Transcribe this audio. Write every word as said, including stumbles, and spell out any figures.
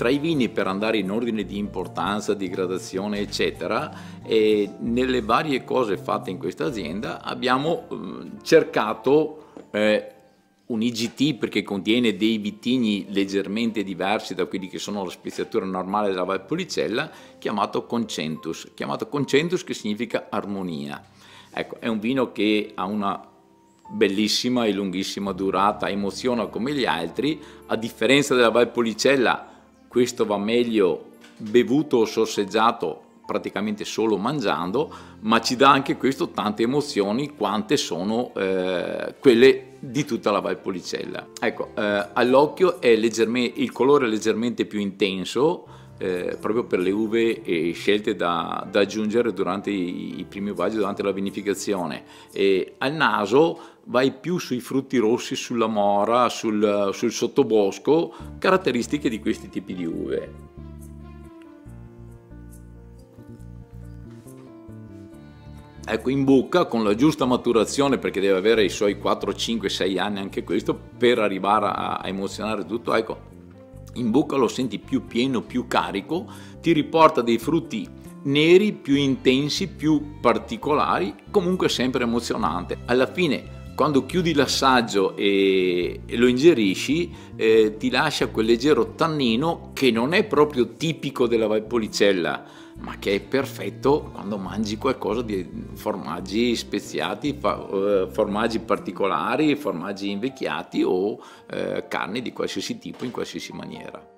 tra i vini, per andare in ordine di importanza, di gradazione eccetera, e nelle varie cose fatte in questa azienda abbiamo eh, cercato eh, un I G T, perché contiene dei vitigni leggermente diversi da quelli che sono la speziatura normale della Valpolicella, chiamato Concentus, chiamato Concentus che significa armonia. Ecco, è un vino che ha una bellissima e lunghissima durata, emoziona come gli altri. A differenza della Valpolicella, questo va meglio bevuto o sorseggiato praticamente solo mangiando, ma ci dà anche questo tante emozioni quante sono eh, quelle di tutta la Valpolicella. Ecco, eh, all'occhio è leggermente, il colore è leggermente più intenso, eh, proprio per le uve eh, scelte da, da aggiungere durante i, i primi vaggi, durante la vinificazione. E al naso vai più sui frutti rossi, sulla mora, sul, sul sottobosco, caratteristiche di questi tipi di uve. Ecco, in bocca, con la giusta maturazione, perché deve avere i suoi quattro, cinque, sei anni anche questo, per arrivare a, a emozionare tutto, ecco, in bocca lo senti più pieno, più carico, ti riporta dei frutti neri, più intensi, più particolari, comunque sempre emozionante. Alla fine, quando chiudi l'assaggio e, e lo ingerisci, eh, ti lascia quel leggero tannino che non è proprio tipico della Valpolicella, ma che è perfetto quando mangi qualcosa di formaggi speziati, formaggi particolari, formaggi invecchiati o eh, carni di qualsiasi tipo, in qualsiasi maniera.